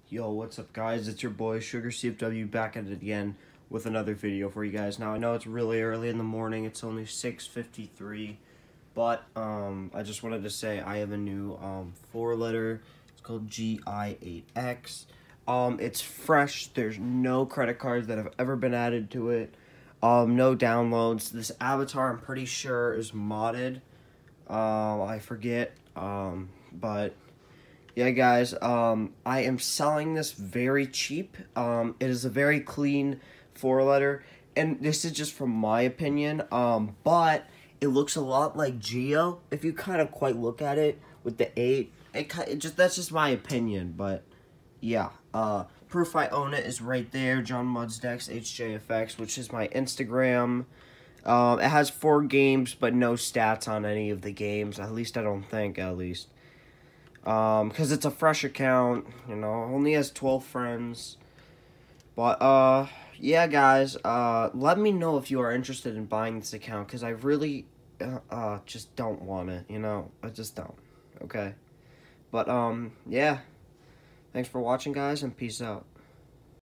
Yo, what's up guys? It's your boy Sugar CFW back at it again with another video for you guys. Now I know it's really early in the morning, it's only 6:53, but I just wanted to say I have a new 4-letter. It's called GI8X. It's fresh, there's no credit cards that have ever been added to it. No downloads. This avatar I'm pretty sure is modded. I forget. But yeah, guys, I am selling this very cheap. It is a very clean 4-letter, and this is just from my opinion, but it looks a lot like Geo, if you kind of quite look at it, with the 8. That's just my opinion, but yeah. Proof I own it is right there, John Mudsdex HJFX, which is my Instagram. It has 4 games, but no stats on any of the games, at least I don't think, at least. Because it's a fresh account, you know, only has 12 friends. But, yeah, guys, let me know if you are interested in buying this account, because I really, just don't want it, you know, I just don't, okay? But, yeah, thanks for watching, guys, and peace out.